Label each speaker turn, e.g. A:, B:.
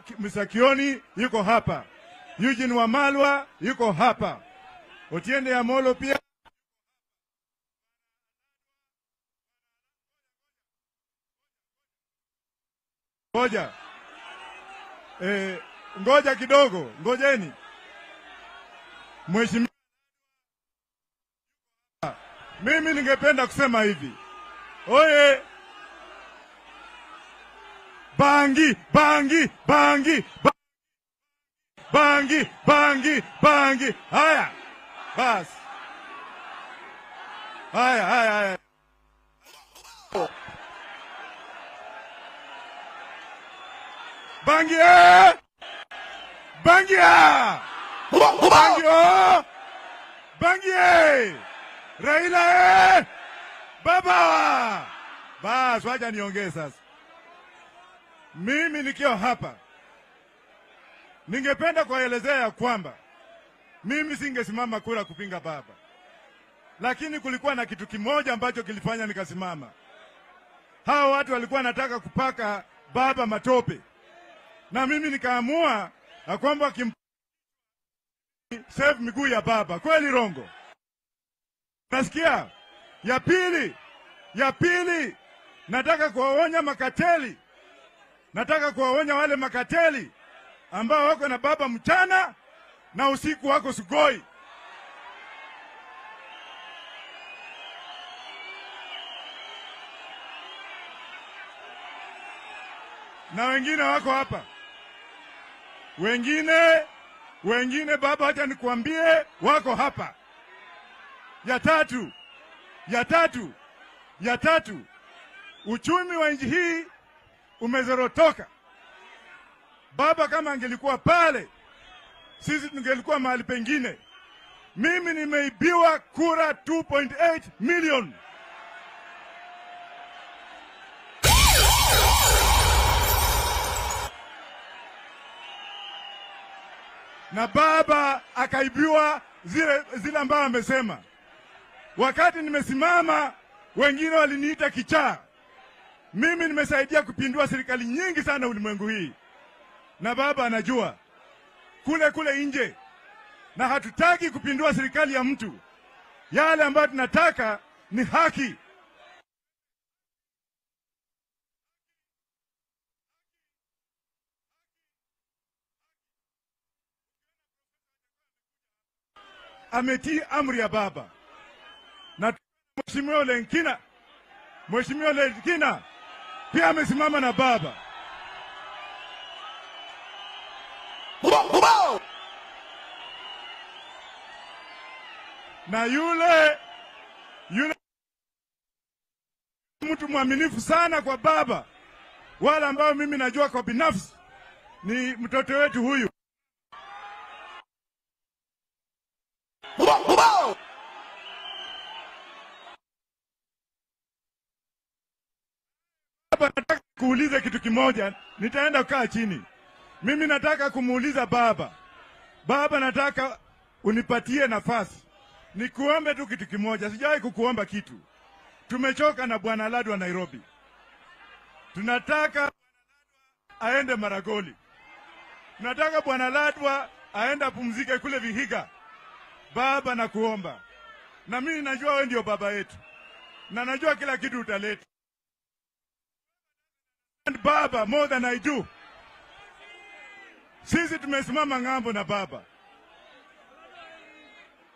A: Kioni yuko hapa. Eugene Wamalwa yuko hapa. Otiende ya Molo pia. Ngoja kidogo, ngojeni. Mheshimiwa, mimi ningependa kusema hivi. Oye, bangi, bangi, bangi, bangi, bangi, bangi. Haya, bas. Haya. Bangi, bangi, bangi, Raila, baba. Bas, wacha niongee sasa. Mimi nikiwa hapa ningependa kuelezea ya kwamba mimi singesimama kura kupinga baba, lakini kulikuwa na kitu kimoja ambacho kilifanya nikasimama. Hao watu walikuwa nataka kupaka baba matope, na mimi nikaamua ya kwamba save miguu ya baba. Kweli rongo? Nasikia. Ya pili nataka kuwaonya makateli. Nataka kuwaonya wale makateli ambao wako na baba mchana na usiku wako sugoi. Na wengine wako hapa. Wengine baba, acha nikuambie, wako hapa. Ya tatu, uchumi wa nchi hii umezorotoka. Baba kama angelikuwa pale, sisi tungelikuwa mahali pengine. Mimi nimeibiwa kura 2.8 million. Na baba akaibiwa zile ambayo amesema. Wakati nimesimama, wengine waliniita kichaa. Mimi nimesaidia kupindua serikali nyingi sana ulimwengu hii. Na baba anajua. Kule nje. Na hatutaki kupindua serikali ya mtu. Yale ambayo tunataka ni haki. Ametii amri ya baba. Na Mheshimiwa Lenkina pia amesimama na baba. Na yule mtu mwaminifu sana kwa baba. Wala ambao mimi najua kwa binafsi ni mtoto wetu huyu. Baba, nataka kuuliza kitu kimoja, nitaenda kukaa chini. Mimi nataka kumuuliza baba. Baba, nataka unipatie nafasi. Nikuombe tu kitu kimoja, sijawahi kukuomba kitu. Tumechoka na bwana Ladu wa Nairobi. Tunataka aende Maragoli. Tunataka bwana Ladwa aende apumzike kule Vihiga. Baba, nakuomba. Na mimi najua wewe ndio baba yetu. Na najua kila kitu utaleta. Baba, more than I do. Sisi tumesimama ngambo na baba.